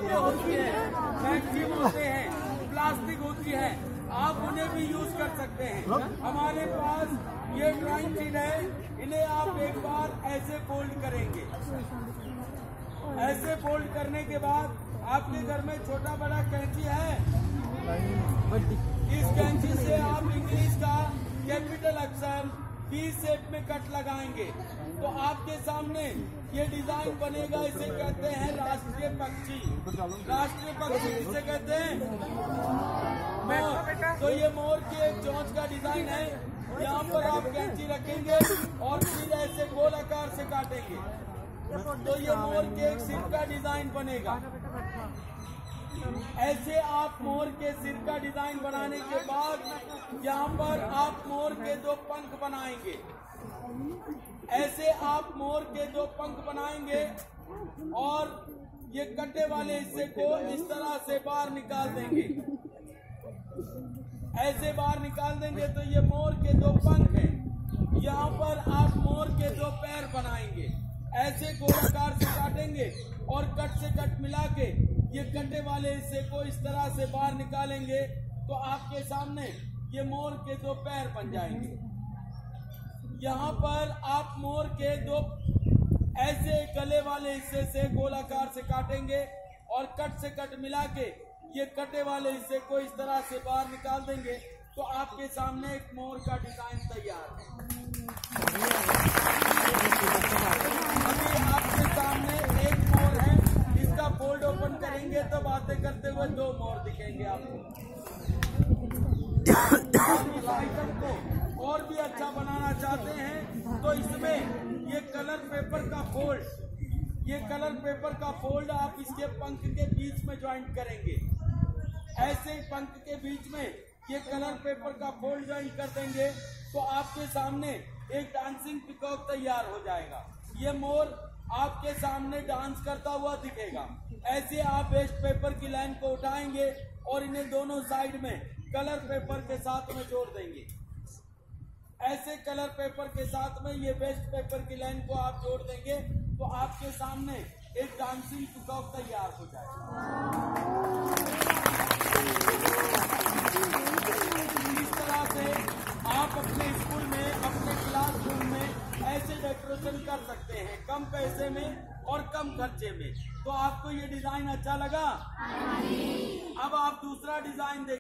मोती होती है, मैक्सिम होते हैं, प्लास्टिक होती है, आप उन्हें भी यूज कर सकते हैं। हमारे पास ये ड्राइंग शीट है, इन्हें आप एक बार ऐसे फोल्ड करेंगे। ऐसे फोल्ड करने के बाद आपके घर में छोटा बड़ा कैंची है, इस कैंची से आप इंग्लिश का कैपिटल अक्षर टी शेप में कट लगाएंगे तो आपके सामने ये डिजाइन बनेगा। इसे कहते हैं राष्ट्रीय पक्षी। राष्ट्रीय पक्षी इसे कहते हैं मोर। तो ये मोर की एक चोंच का डिजाइन है। यहाँ पर आप कैंची रखेंगे और फिर ऐसे गोल आकार से काटेंगे तो ये मोर के एक सिर का डिजाइन बनेगा। ऐसे आप मोर के सिर का डिजाइन बनाने के बाद यहाँ पर आप मोर के 2 पंख बनाएंगे। ऐसे आप मोर के 2 पंख बनाएंगे और ये कटे वाले हिस्से को इस तरह से बाहर निकाल देंगे। ऐसे बाहर निकाल देंगे तो ये मोर के 2 पंख हैं। यहाँ पर आप मोर के 2 पैर बनाएंगे। ऐसे गोलाकार से काटेंगे और कट से कट मिला के ये कटे वाले हिस्से को इस तरह से बाहर निकालेंगे तो आपके सामने ये मोर के 2 पैर बन जाएंगे। यहाँ पर आप मोर के 2 ऐसे गले वाले हिस्से से गोलाकार से काटेंगे और कट से कट मिला के ये कटे वाले हिस्से को इस तरह से बाहर निकाल देंगे तो आपके सामने एक मोर का डिजाइन तैयार है। अभी आपके सामने एक मोर है, इसका फोल्ड ओपन करेंगे तो बातें करते हुए 2 मोर दिखेंगे आपको। इस आइटम को और भी अच्छा बनाना चाहते हैं तो इसमें ये कलर पेपर का फोल्ड आप इसके पंख के बीच में ज्वाइंट करेंगे। ऐसे पंख के बीच में ये कलर पेपर का फोल्ड ज्वाइन कर देंगे तो आपके सामने एक डांसिंग पिकॉक तैयार हो जाएगा। ये मोर आपके सामने डांस करता हुआ दिखेगा। ऐसे आप वेस्ट पेपर की लाइन को उठाएंगे और इन्हें दोनों साइड में कलर पेपर के साथ में जोड़ देंगे। ऐसे कलर पेपर के साथ में ये वेस्ट पेपर की लाइन को आप जोड़ देंगे तो आपके सामने एक डांसिंग पिकॉक तैयार हो जाएगा। इस तरह से आप अपने स्कूल में, अपने क्लासरूम में ऐसे डेकोरेशन कर सकते हैं कम पैसे में और कम खर्चे में। तो आपको ये डिजाइन अच्छा लगा? अब आप दूसरा डिजाइन देखिए।